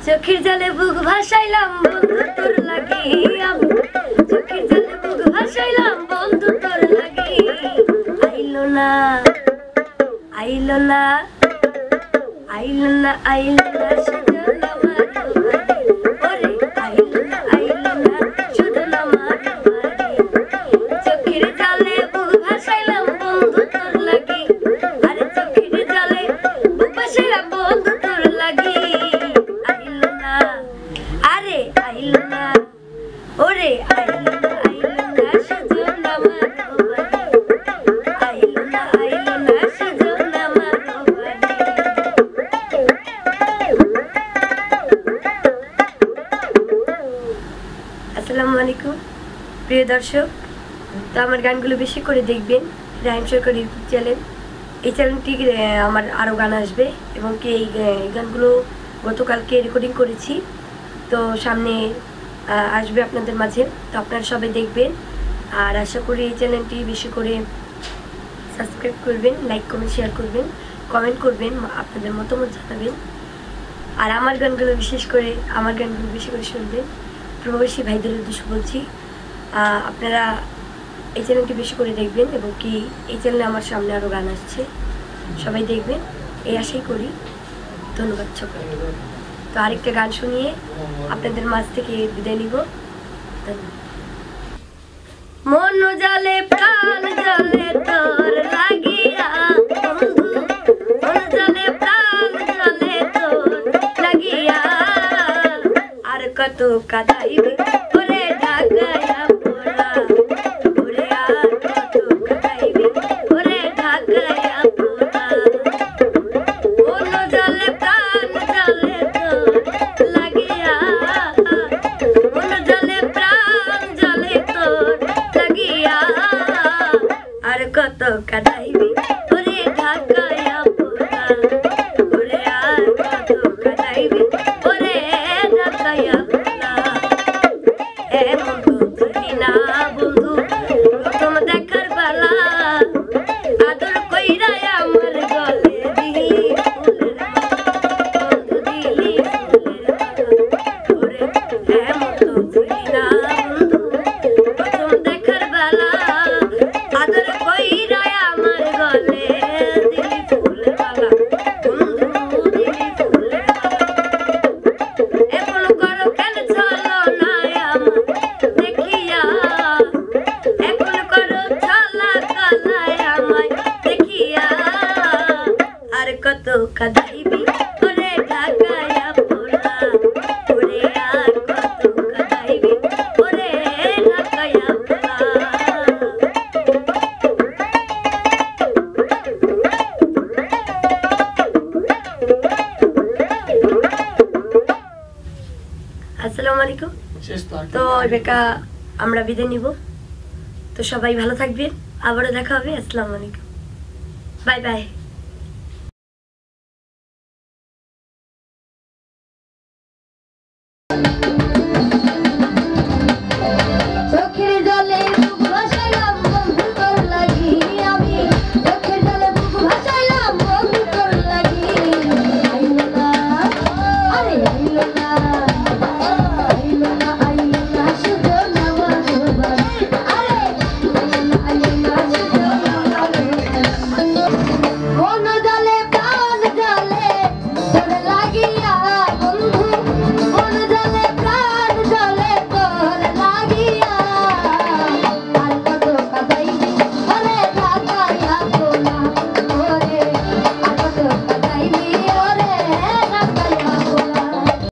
চোখের জলে বুক ভাসাইলাম বন্ধু তোর লাগি চোখের জলে বুক ভাসাইলাম বন্ধু তোর লাগি আইলো না আইলো না আইলো না আইলো না সজন আমার বাড়ি ওরে আইলো না সজন আমার বাড়ি চোখের জলে বুক ভাসাইলাম বন্ধু তোর লাগি আরে চোখের জলে বুক ভাসাইলাম বন্ধু তোর লাগি আইলো না আরে আইলো না ওরে আইলো না সজন আমার বাড়ি আইলো না সজন আমার বাড়ি। আসসালামু আলাইকুম প্রিয় দর্শক, তো আমার গানগুলো বেশি করে দেখবেন রাহিম সরকার ইউটিউব চ্যানেল। এই চ্যানেলটি আমার আরও গান আসবে এবং কি এই গানগুলো গতকালকে রেকর্ডিং করেছি, তো সামনে আসবে আপনাদের মাঝে, তো আপনারা সবাই দেখবেন। আর আশা করি এই চ্যানেলটি বেশি করে সাবস্ক্রাইব করবেন, লাইক কমেন্ট শেয়ার করবেন, কমেন্ট করবেন, আপনাদের মতামত জানাবেন। আর আমার গানগুলো বিশেষ করে আমার গানগুলো বেশি করে শুনবেন। প্রবাসী ভাইদের উদ্দেশ্য বলছি, আপনারা এই চ্যানেলটি বেশি করে দেখবেন এবং কি এই চ্যানেলে আমার সামনে আরও গান আসছে, সবাই দেখবেন এই আশাই করি। ধন্যবাদ সকল। তো আরেকটা গান শুনিয়ে আপনাদের মাঝ থেকে বিদায় নিব। ধন্যবাদ। মন জলে প্রাণ জলে তোর লাগিয়া বন্ধু, মন জলে প্রাণ জলে তোর লাগিয়া আর কত কাদাইবি ওরে ঢাকায়া পোড়া ওরে আর কত কাদাইবি ওরে ঢাকায়া পোড়া মন জলে প্রাণ জলে তোর লাগিয়া মন জলে প্রাণ জলে তোর লাগিয়া আর কত কাদাইবি ওরে ঢাকায়া পোড়া ওরে আর কত কাদাইবি ওরে ঢাকায়া পোড়া। এমন বুঝলি না বন্ধু প্রথম দেখার বেলা আদর কইরা আমার গলে দিলি ফুলের মালা বন্ধু দিলি ফুলের মালা ওরে এমন বুঝলি না বন্ধু প্রথম দেখার বেলা আদর কইরা আমার গলে দিলি ফুলের মালা বন্ধু দিলি ফুলের মালা। এমন করো কেন চলো না আমার দেখিয়া, এমন করো চলা কালায় আমায় দেখিয়া আর কত কাদাইবি ওরে ঢাকায়া পোড়া ওরে আর কত কাদাইবি ওরে ঢাকায়া পোড়া। আসসালামু আলাইকুম। তো বেকা আমরা বিদায় নিব, তো সবাই ভালো থাকবেন, আবারও দেখা হবে। আসসালামু আলাইকুম, বাই বাই।